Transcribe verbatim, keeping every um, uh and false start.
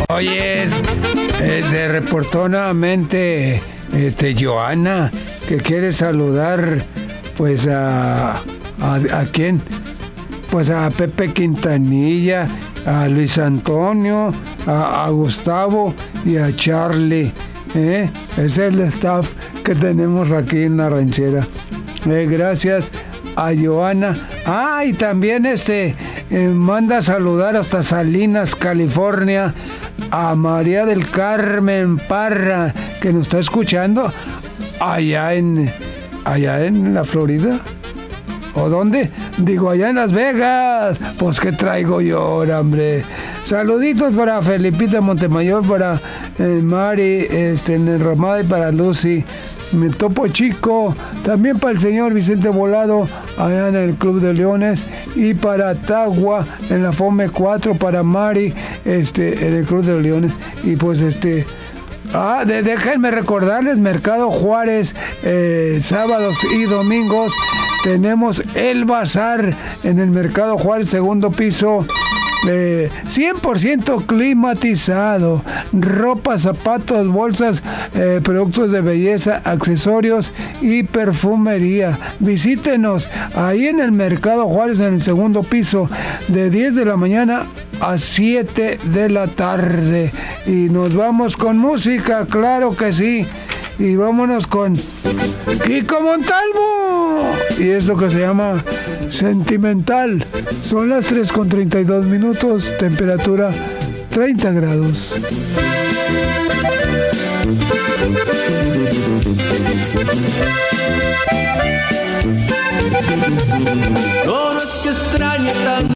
Oye, es- eh, se reportó nuevamente este, Joana, que quiere saludar, pues, a, a, ¿a quién? Pues a Pepe Quintanilla, a Luis Antonio, a, a Gustavo y a Charlie. ¿eh? Ese es el staff que tenemos aquí en la ranchera. Eh, gracias a Joana. Ah, y también este eh, manda a saludar hasta Salinas, California, a María del Carmen Parra, que nos está escuchando allá en allá en la Florida. ¿O dónde? Digo, allá en Las Vegas. Pues, ¿qué traigo yo ahora, hombre? Saluditos para Felipita Montemayor, para eh, Mari, este, en el Ramada, y para Lucy, mi Topo Chico, también para el señor Vicente Volado, allá en el Club de Leones, y para Tagua, en la Fome cuatro, para Mari, este, en el Club de Leones, y pues, este... Ah, de, déjenme recordarles, Mercado Juárez, eh, sábados y domingos, tenemos el bazar en el Mercado Juárez, segundo piso, eh, cien por ciento climatizado, ropa, zapatos, bolsas, eh, productos de belleza, accesorios y perfumería. Visítenos ahí en el Mercado Juárez, en el segundo piso, de diez de la mañana a siete de la tarde. Y nos vamos con música, claro que sí. Y vámonos con Kiko Montalvo. Y es lo que se llama Sentimental. Son las tres con treinta y dos minutos, temperatura treinta grados. No, no es que extrañe tanto